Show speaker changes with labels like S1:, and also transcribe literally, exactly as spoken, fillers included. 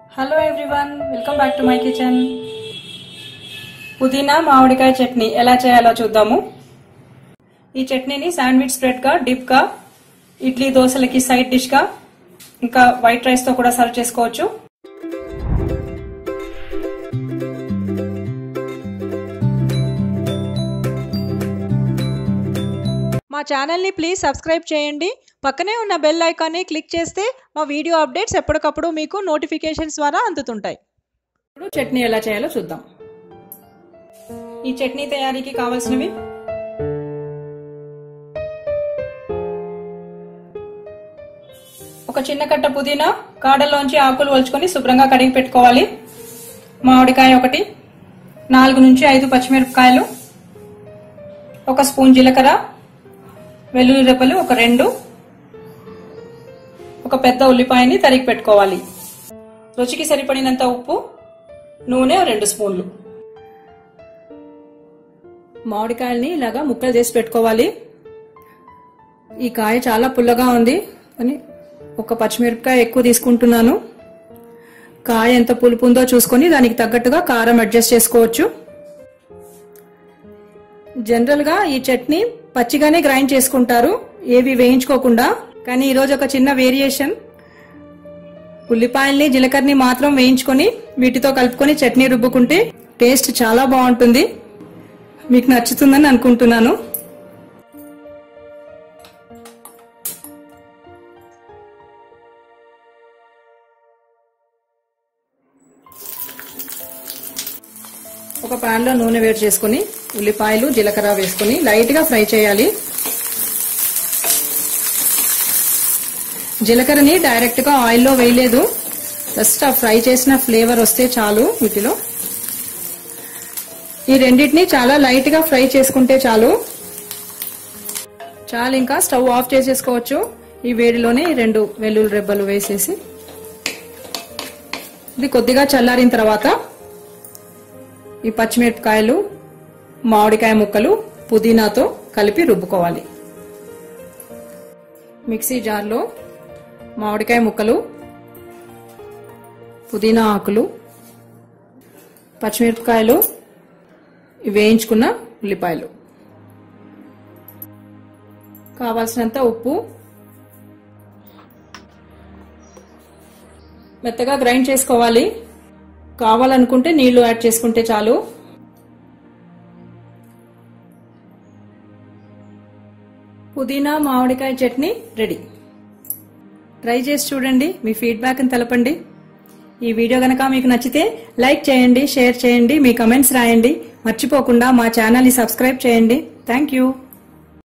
S1: Hello everyone, welcome back to my kitchen. పుదీనా మామిడికాయ చట్నీ ఎలా చేయాలో చూద్దాము. ఈ చట్నీని శాండ్విచ్ స్ప్రెడ్ గా, డిప్ గా, ఇడ్లీ దోశలకి సైడ్ డిష్ గా, ఇంకా వైట్ రైస్ తో కూడా సర్వ్ చేసుకోవచ్చు.
S2: మా ఛానల్ని ప్లీజ్ సబ్స్క్రైబ్ చేయండి. పక్కనే ఉన్న బెల్ ఐకాన్ని క్లిక్ చేస్తే మా వీడియో అప్డేట్స్ ఎప్పటికప్పుడు మీకు నోటిఫికేషన్స్ ద్వారా అందుతుంటాయి.
S1: ఇప్పుడు చట్నీ ఎలా చేయాలో చూద్దాం. ఈ చట్నీ తయారీకి కావాల్సినవి: ఒక చిన్న కట్ట పుదీనా, కాడల్లోంచి ఆకులు ఒలుచుకొని శుభ్రంగా కడిగి పెట్టుకోవాలి. మామిడికాయ ఒకటి, నాలుగు నుంచి ఐదు పచ్చిమిరపకాయలు, ఒక స్పూన్ జీలకర్ర, వెల్లుల్లి రెబ్బలు ఒక రెండు, ఒక పెద్ద ఉల్లిపాయని తరిగి పెట్టుకోవాలి. రుచికి సరిపడినంత ఉప్పు, నూనె రెండు స్పూన్లు. మామిడికాయల్ని ఇలాగా ముక్కలు చేసి పెట్టుకోవాలి. ఈ కాయ చాలా పుల్లగా ఉంది అని ఒక పచ్చిమిరపకాయ ఎక్కువ తీసుకుంటున్నాను. కాయ ఎంత పులుపు ఉందో చూసుకొని దానికి తగ్గట్టుగా కారం అడ్జస్ట్ చేసుకోవచ్చు. జనరల్ గా ఈ చట్నీ పచ్చిగానే గ్రైండ్ చేసుకుంటారు, ఏవి వేయించుకోకుండా. కానీ ఈరోజు ఒక చిన్న వేరియేషన్, ఉల్లిపాయల్ని జీలకర్రని మాత్రం వేయించుకొని వీటితో కలుపుకొని చట్నీ రుబ్బుకుంటే టేస్ట్ చాలా బాగుంటుంది. మీకు నచ్చుతుందని అనుకుంటున్నాను. ఒక పాన్ లో నూనె వేడి చేసుకుని ఉల్లిపాయలు జీలకర్ర వేసుకుని లైట్ గా ఫ్రై చేయాలి. జీలకర్రని డైరెక్ట్ గా ఆయిల్లో వేయలేదు, జస్ట్ ఆ ఫ్రై చేసిన ఫ్లేవర్ వస్తే చాలు. వీటిలో ఈ రెండింటిని చాలా లైట్ గా ఫ్రై చేసుకుంటే చాలు. చాలు, ఇంకా స్టవ్ ఆఫ్ చేసేసుకోవచ్చు. ఈ వేడిలోనే ఈ రెండు వెల్లుల్లి రెబ్బలు వేసేసి ఇది కొద్దిగా చల్లారిన తర్వాత ఈ పచ్చిమిరపకాయలు, మామిడికాయ ముక్కలు, పుదీనాతో కలిపి రుబ్బుకోవాలి. మిక్సీ జార్లో మామిడికాయ ముక్కలు, పుదీనా ఆకులు, పచ్చిమిరపకాయలు, వేయించుకున్న ఉల్లిపాయలు, కావాల్సినంత ఉప్పు, మెత్తగా గ్రైండ్ చేసుకోవాలి. కావాలనుకుంటే నీళ్లు యాడ్ చేసుకుంటే చాలు. పుదీనా మామిడికాయ చట్నీ రెడీ. ట్రై చేసి చూడండి, మీ ఫీడ్బ్యాక్ ని తెలపండి. ఈ వీడియో గనక మీకు నచ్చితే లైక్ చేయండి, షేర్ చేయండి, మీ కమెంట్స్ రాయండి. మర్చిపోకుండా మా ఛానల్ ని సబ్స్క్రైబ్ చేయండి. Thank you.